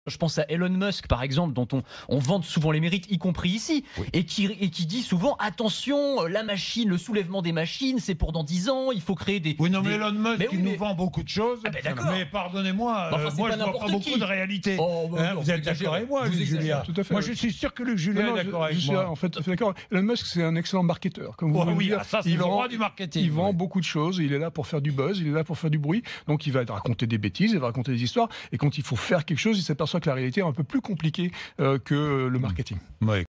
Je pense à Elon Musk, par exemple, dont on vante souvent les mérites, y compris ici, et qui dit souvent attention, la machine, le soulèvement des machines, c'est pour dans 10 ans, il faut créer des. Oui, non, mais Elon Musk, il nous vend beaucoup de choses. Ah ben d'accord. Mais pardonnez-moi, moi je ne vois pas beaucoup de réalité. Vous êtes d'accord avec moi, Luc Julien? Tout à fait. Moi, je suis sûr que Luc Julien est d'accord avec moi. En fait, je suis d'accord. Elon Musk, c'est un excellent marketeur. Comme vous oui, dire, ça, c'est le roi du marketing. Il vend beaucoup de choses. Il est là pour faire du buzz. Il est là pour faire du bruit. Donc, il va raconter des bêtises, il va raconter des histoires. Et quand il faut faire quelque chose, il s'aperçoit que la réalité est un peu plus compliquée que le marketing. Oui.